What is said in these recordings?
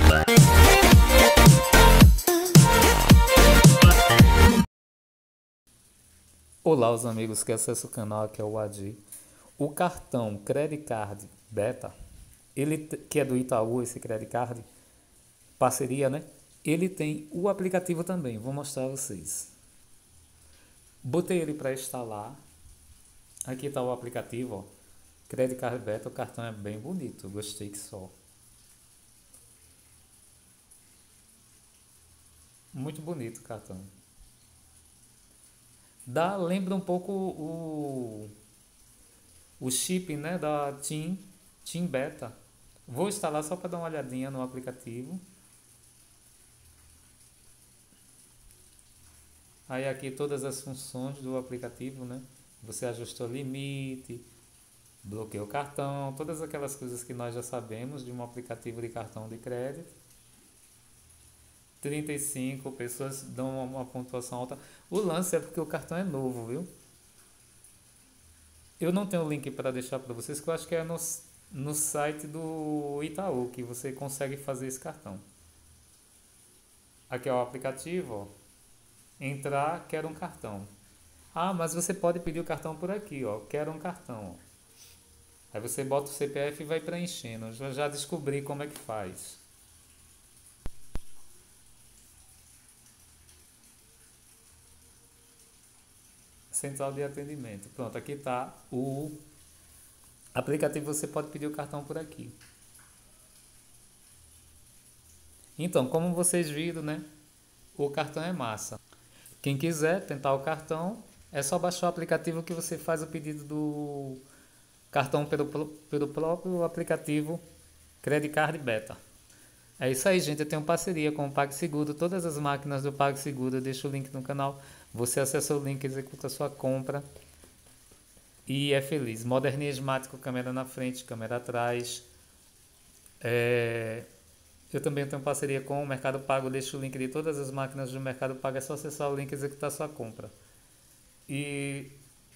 Olá, os amigos que acessam o canal, aqui é o Adi. O cartão Credit Card Beta, que é do Itaú, esse Credit Card, parceria, né? Ele tem o aplicativo também, vou mostrar a vocês. Botei ele para instalar. Aqui está o aplicativo, ó. Credit Card Beta, o cartão é bem bonito, gostei que só. Muito bonito o cartão. Lembra um pouco o chip, né, da TIM Beta. Vou instalar só para dar uma olhadinha no aplicativo. Aí aqui todas as funções do aplicativo, né? Você ajustou limite, bloqueou o cartão, todas aquelas coisas que nós já sabemos de um aplicativo de cartão de crédito. 35 pessoas dão uma pontuação alta. O lance é porque o cartão é novo, viu? Eu não tenho o link para deixar para vocês, que eu acho que é no site do Itaú que você consegue fazer esse cartão. Aqui é o aplicativo, ó. Entrar, quero um cartão. Ah, mas você pode pedir o cartão por aqui, ó. Quero um cartão, ó. Aí você bota o CPF e vai preenchendo. Eu já descobri como é que faz. Central de atendimento. Pronto, aqui está o aplicativo. Você pode pedir o cartão por aqui. Então, como vocês viram, né? O cartão é massa. Quem quiser tentar o cartão, é só baixar o aplicativo que você faz o pedido do cartão pelo próprio aplicativo Credit Card Beta. É isso aí, gente. Eu tenho parceria com o PagSeguro. Todas as máquinas do PagSeguro, eu deixo o link no canal. Você acessa o link, executa a sua compra e é feliz. Modernismático, câmera na frente, câmera atrás. Eu também tenho parceria com o Mercado Pago. Deixo o link de todas as máquinas do Mercado Pago. É só acessar o link e executar a sua compra. E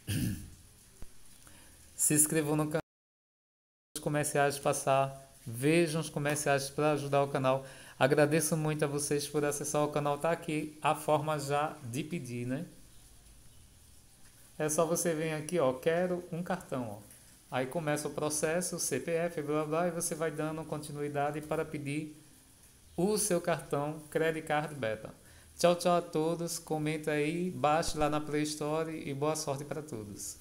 se inscrevam no canal. Os comerciais passar. Vejam os comerciais para ajudar o canal. Agradeço muito a vocês por acessar o canal. Tá aqui a forma já de pedir, né? É só você vir aqui, ó, quero um cartão, ó. Aí começa o processo, CPF, blá blá, e você vai dando continuidade para pedir o seu cartão Credit Card Beta. Tchau, tchau a todos. Comenta aí, baixe lá na Play Store e boa sorte para todos.